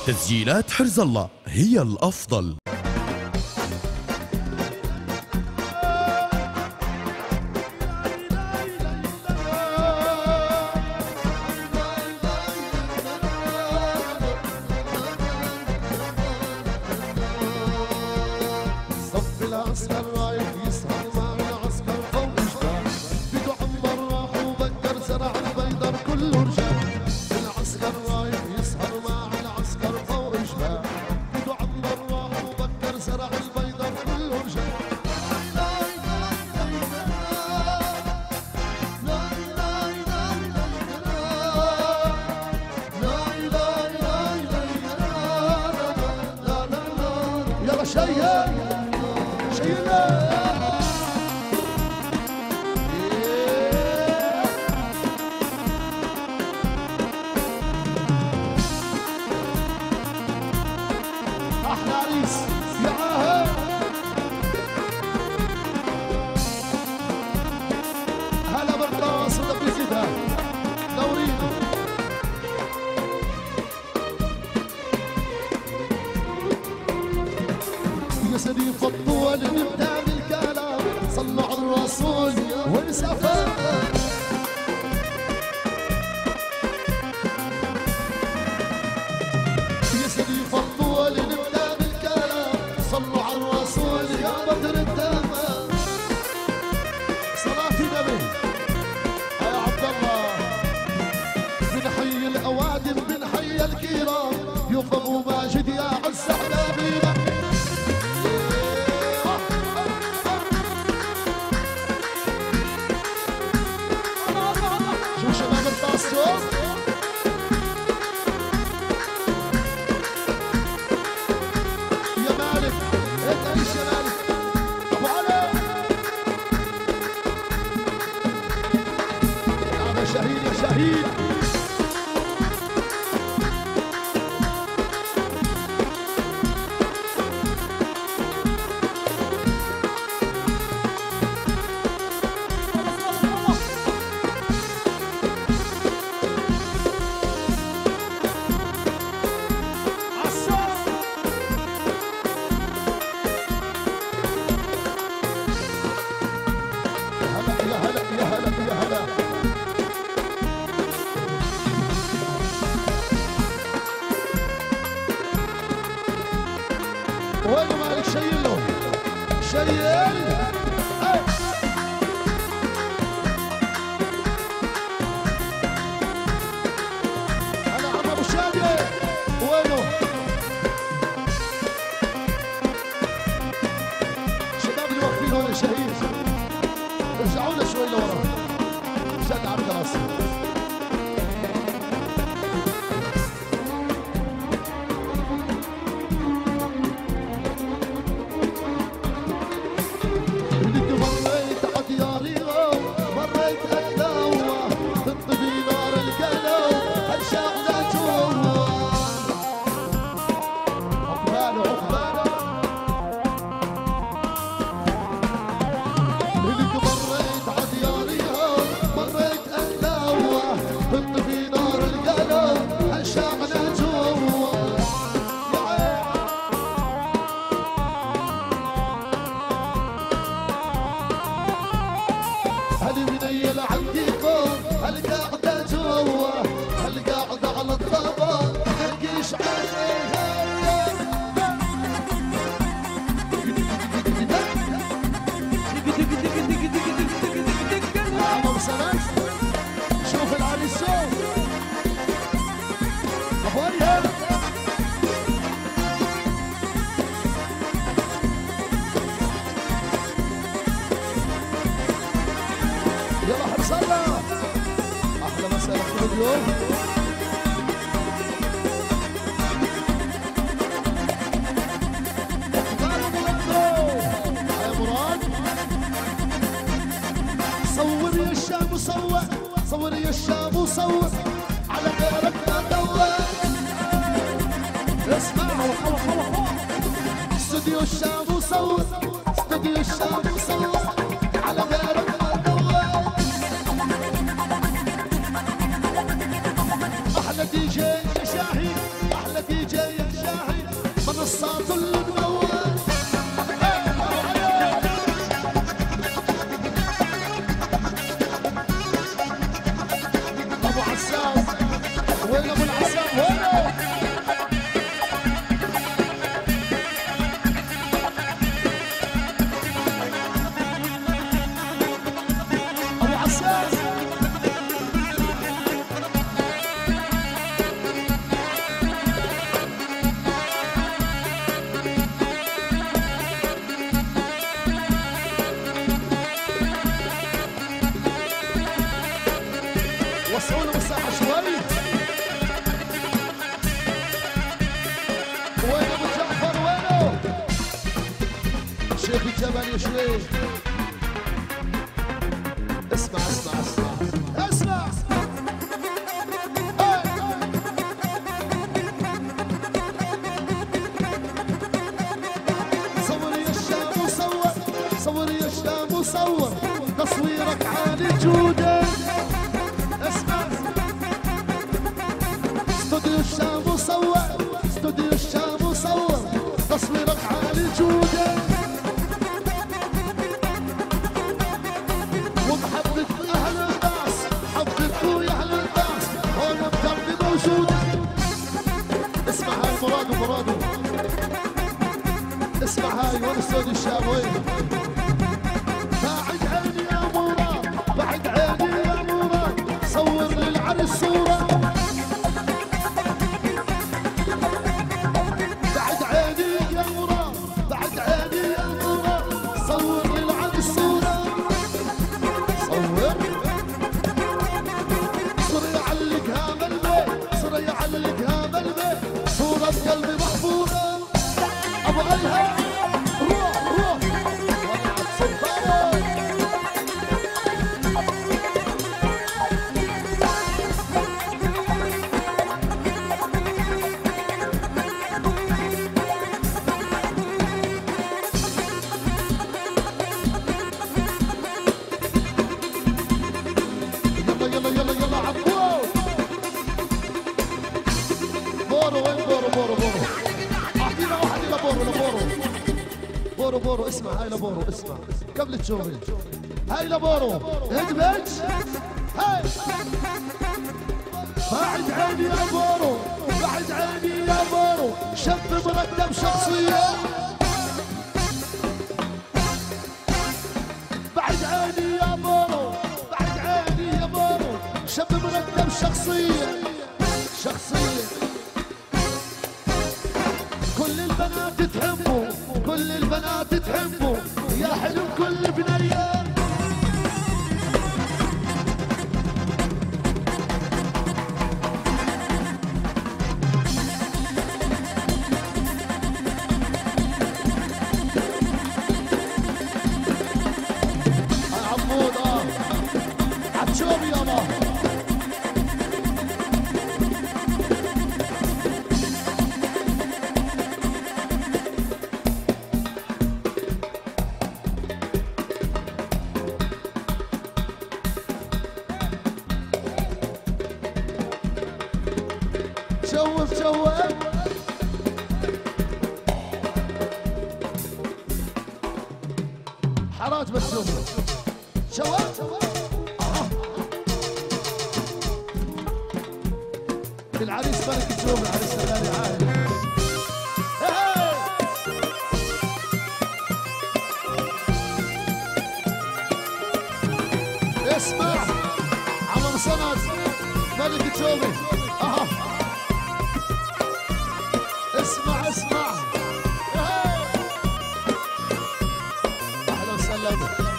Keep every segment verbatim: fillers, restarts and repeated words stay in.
تسجيلات حرز الله هي الأفضل. صف العسكر رايح يسهر مع العسكر فوق جبال، بده عمر راح وبكر زرع البيضر كله رجال. العسكر رايح يسهر مع العسكر فوق جبال، بده عمر راح وبكر زرع البيضر كله رجال. يلا شيء شيلة أحلى عريس يا عاهر. هلا بالراس ودبي زيدها دورين. يا سيدي فضوا نبدأ بالكلام، صلوا على الرسول وانسفى. يا سيدي فضوا نبدأ بالكلام، صلوا على الرسول يا بدر التمام. صلاة النبي يا عبد الله. بنحيي الأوادم بنحيي الكرام، يوم أبو ماجد يا عز حبابينا. يا مالك انت ايش يا مالك ابو علي. يا شهيد يا شهيد. وين مالك شيل له شيل. هلا عم ابو شادي وينه؟ الشباب اللي واقفين هون شهيد ارجعوا لنا شوي لورا مشان عبد راسي. شوف العريس شوف اخواني. يلا حرص الله. احلى مساء لكم اليوم. صور يا الشام وصور، صور يا الشام وصور، على غيرك ما دور. اسمعوا استوديو الشام وصور، استوديو الشام وصور، على غيرك ما دور. احلى دي جي يا شاهين، احلى دي جي وسعوا مساحة شوي. وين ابو جعفر وينه؟ شيخ الجبل يا شيخ. اسمع اسمع اسمع اسمع. صور يا الشام وصور، صور يا الشام وصور، تصويرك عالي جودة. اسمع استوديو الشام وصور، استوديو الشام وصور، تصويرك عالي جودة. ومحبة أهل الناس، حبة أخويا أهل الناس، هون بدربي موجودة. اسمع هاي مرادو مرادو، اسمع هاي وين استوديو الشام وين؟ بعد عيني يا مراد، بعد عيني يا مراد، صور للعرس صورة. بعد عيني يا مراد، بعد عيني يا مراد، صور للعرس صورة. صور صور يعلقها بالبيت، صور يعلقها بالبيت، صورة بقلبي محفوظة. أبغيها روح روح طلعت سلطانة. يلا يلا يلا يلا عبود. بورو وين بورو بورو بورو؟ اعطينا واحد لبورو لبورو. بورو بورو اسمع هاي لبورو اسمع قبل تشوفي. هاي لبورو هدبج هاي. بعد عيني يا بورو، بعد عيني يا بورو، شاب مرتب شخصية. بعد عيني يا بورو، بعد عيني يا بورو، شاب مرتب شخصية شخصية. كل البنات تحبه، كل البنات تحبه، يا حلو كل بنية. عمود اه عطشوبي يابا. شوف شوف حارات بس شوف شوف العريس ملك تشوف العريس الغالي عالي. اسمع عمر سند ملك تشوفي. اها اسمع اسمع اهلا وسهلا.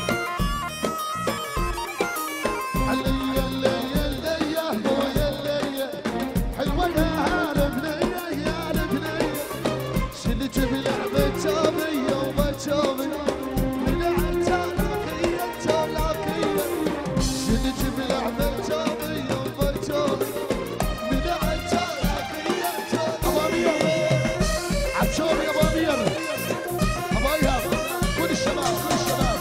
عليا الليا الليا بويا الليا حلوه يا هالبنيه يا البنيه. شلت بلعبه جابيه وبجابيه بلعبه لاكيه جولاكيه. شلت بلعبه جابيه وبجابيه بلعبه لاكيه جولاكيه. عطشوب يا ابو امير ابو ايهاب كل الشباب كل الشباب.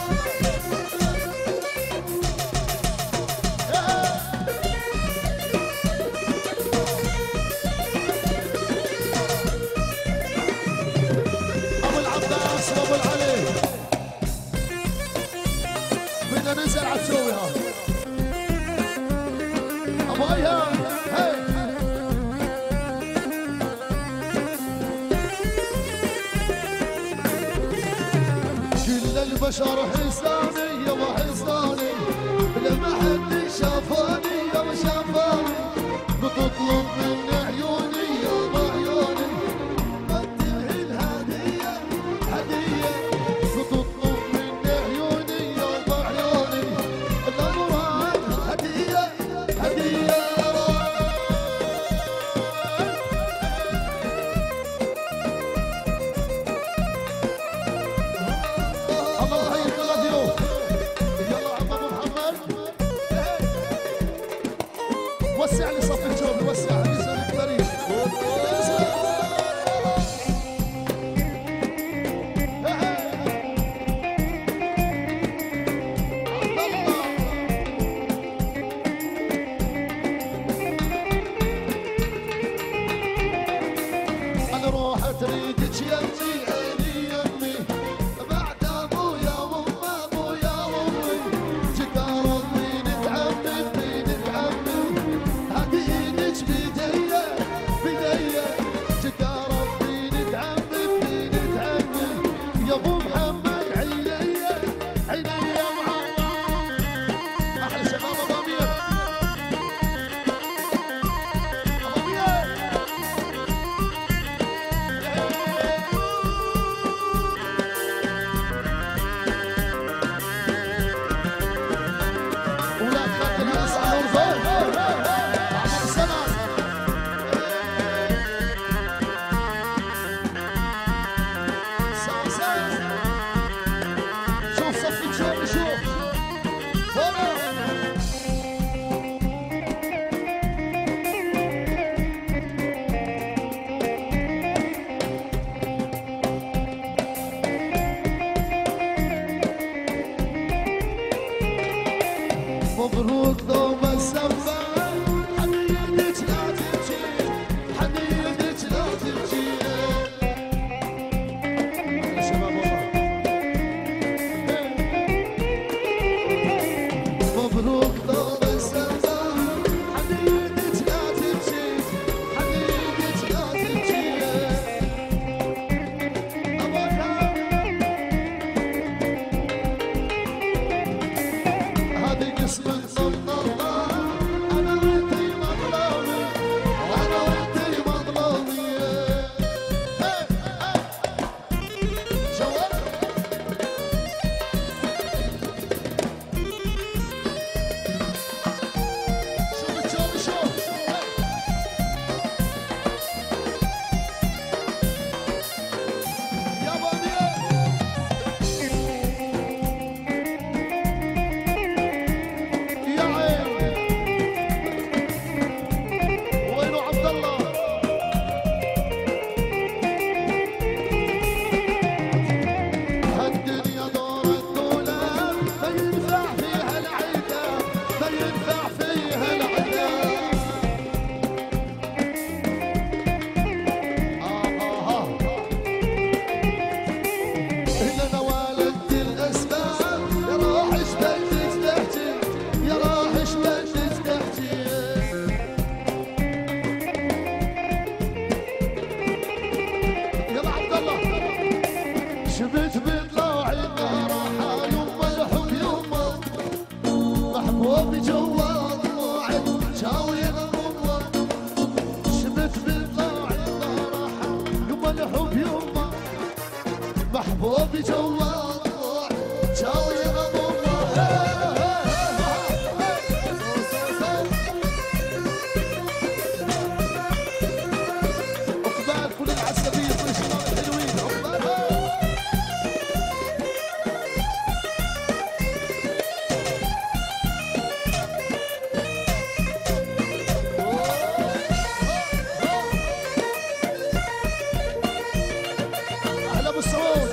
ابو العباس وابو العلي بدنا ننزل عطشوبي ها ابو ايهاب. هي البشر حساني يا ابو حساني لما وسع لي صف الجوب، وسع لي زين الفريق. الروح تريدك يا امي عيني يمي بعد ابويا وام ابويا وامي تقارب بين تعمي بين تعمي هذه ايدك بيديا بيديا تقارب بين تعمي بين تعمي يا ابو محمد عيني عيني يا محمد احلى شباب ابو امير ابو امير ولاد خالد الناس على الفوق عمر سلام سلام شوف صف الجوب شوف فوق مبروك دوم السفر حنيتك لا تبكي حنيتك لا تبكي يا شباب والله مبروك دوم السفر حنيتك لا تبكي حنيتك لا تبكي هذه قسمة ضمن الله أنا وأنتي مظلومي أنا وأنتي مظلومي جوال شوف الجو شوف يا بني يا عين وينو عبد الله هالدنيا دور الدولاب ما ينفع فيها العتاب ما ينفع فيها العتاب آه آه آه إلا أنا والدت الأسباب يا راح اشبدت تحتي يا راح اشبدت تحتي يلا عبد الله شبت بطلوعي راحة يما الحب يما محبوبي جوا ضلوعي شاوي غمومة شبت بطلوعي راحة يما الحب يما محبوبي جوا ضلوعي شاوي غمومة عقبال كل العسكرية كل الشباب الحلوين عقبال أهلا أبو السعود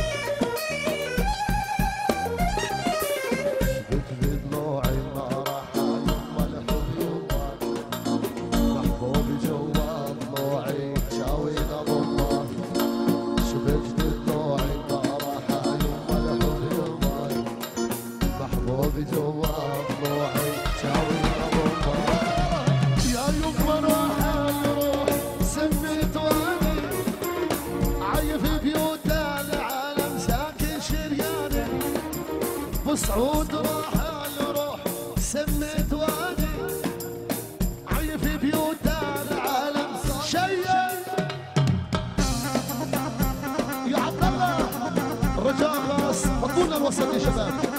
شبت بضلوعي ما راح يما الحب يما محبوبي جوا ضلوعي شاوي غمومة شبت بضلوعي ما راح يما الحب يما محبوبي جوا ضلوعي شاوي غمومة يا يما راح يروح سميت واني عايف بيوت العالم ساكن شرياني بصعود راح الروح سميت وادي عايف بيوت العالم شيء يا عبد الله رجاء خاص حطونا الوسط يا شباب